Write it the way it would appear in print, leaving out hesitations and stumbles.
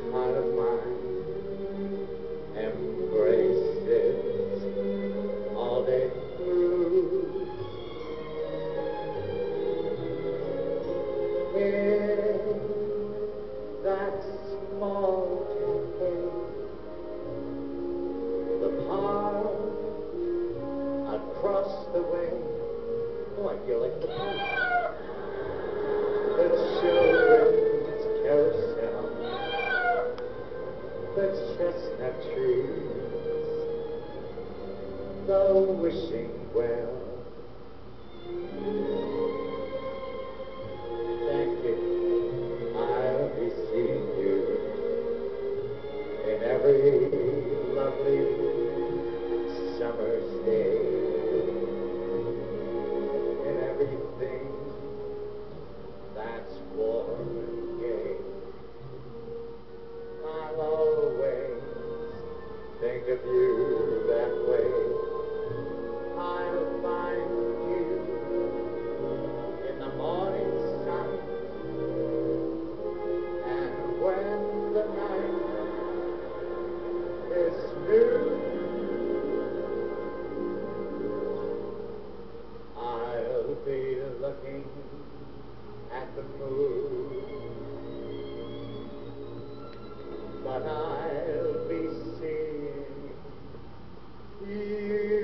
heart of mine embraces all day through. In that small cafe, the park across the way. Oh, I feel like the park. The children's carousel, the chestnut trees, the wishing well. Thank you. I'll be seeing you in every lovely summer's day, in everything that's warm and gay. I'll always think of you that way. I'll find you in the morning sun, and when the night is new, I'll be looking at the moon, but I'll be seeing you.